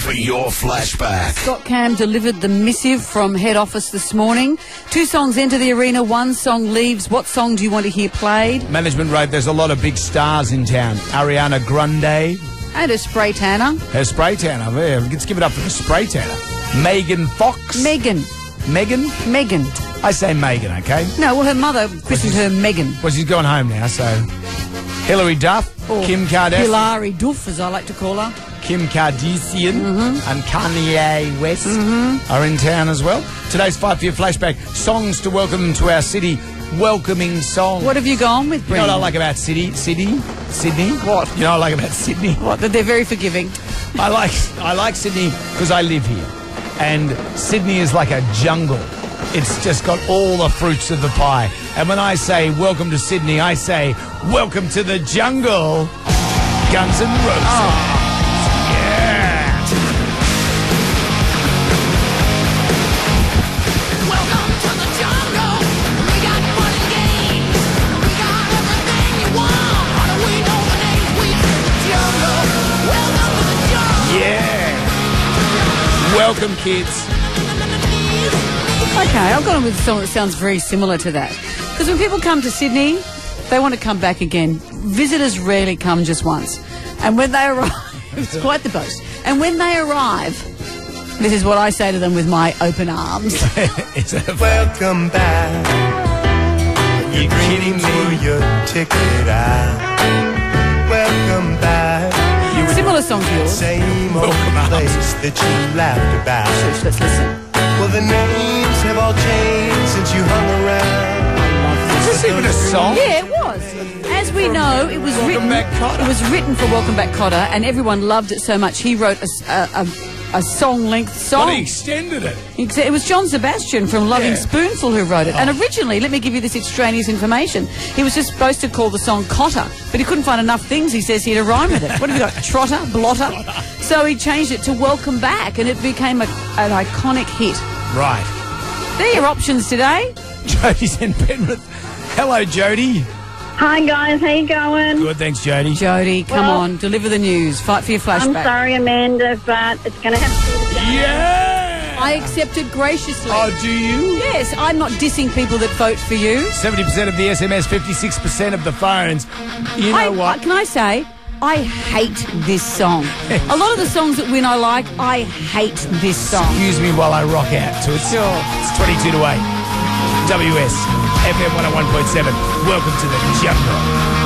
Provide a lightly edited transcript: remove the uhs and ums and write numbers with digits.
for your flashback. Scott Cam delivered the missive from head office this morning. 2 songs enter the arena, 1 song leaves. What song do you want to hear played? Management wrote there's a lot of big stars in town. Ariana Grande. And a spray tanner. Her spray tanner. Yeah, let's give it up for the spray tanner. Megan Fox. Megan. Megan? Megan. I say Megan, okay? No, well, her mother christened her Megan. Well, she's gone home now, so... Hilary Duff, Or Kim Kardashian. Hilary Duff, as I like to call her. Kim Kardashian and Kanye West are in town as well. Today's 5 for your flashback. Songs to welcome them to our city. Welcoming songs. What have you gone with, You know Brendan? what I like about Sydney? What? You know what I like about Sydney? What? That they're very forgiving. I like Sydney because I live here. And Sydney is like a jungle. It's just got all the fruits of the pie. And when I say welcome to Sydney, I say welcome to the jungle. Guns N' Roses. Yeah. Welcome to the jungle. We got fun and games. We got everything you want. How do we know the names? We in the jungle. Welcome to the jungle. Yeah. Welcome, kids. Okay, I've gone with a song that sounds very similar to that. Because when people come to Sydney, they want to come back again. Visitors rarely come just once. And when they arrive, it's quite the boast. And when they arrive, this is what I say to them with my open arms. Welcome back. You're kidding me. Your ticket out. Welcome back. Similar song to yours. Same old place that you laughed about. Shush, let's listen. Well, the names have all changed since you hung around. Is this even a song? Yeah, it was. As we know, it was Welcome Back, Cotter. It was written for Welcome Back Cotter, and everyone loved it so much he wrote a song-length song. But he extended it. It was John Sebastian from Loving Yeah. Spoonful who wrote it. And originally, let me give you this extraneous information, he was just supposed to call the song Cotter, but he couldn't find enough things, he says, here to rhyme with it. What have you got? Trotter? Blotter? So he changed it to Welcome Back, and it became an iconic hit. Right. They're your options today. Jody's in Penrith. Hello, Jody. Hi guys, how you going? Good, thanks, Jody. Jody, come Well- on, deliver the news. Fight for your I'm flashback. sorry, Amanda, but it's going to have to be the game. Yeah! I accept it graciously. Oh, do you? Yes, I'm not dissing people that vote for you. 70% of the SMS, 56% of the phones. You know what? Can I say, I hate this song. A lot of the songs that win I like, I hate this song. Excuse me while I rock out to it. Sure. It's 22 to 8. WS, FM 101.7. Welcome to the jungle.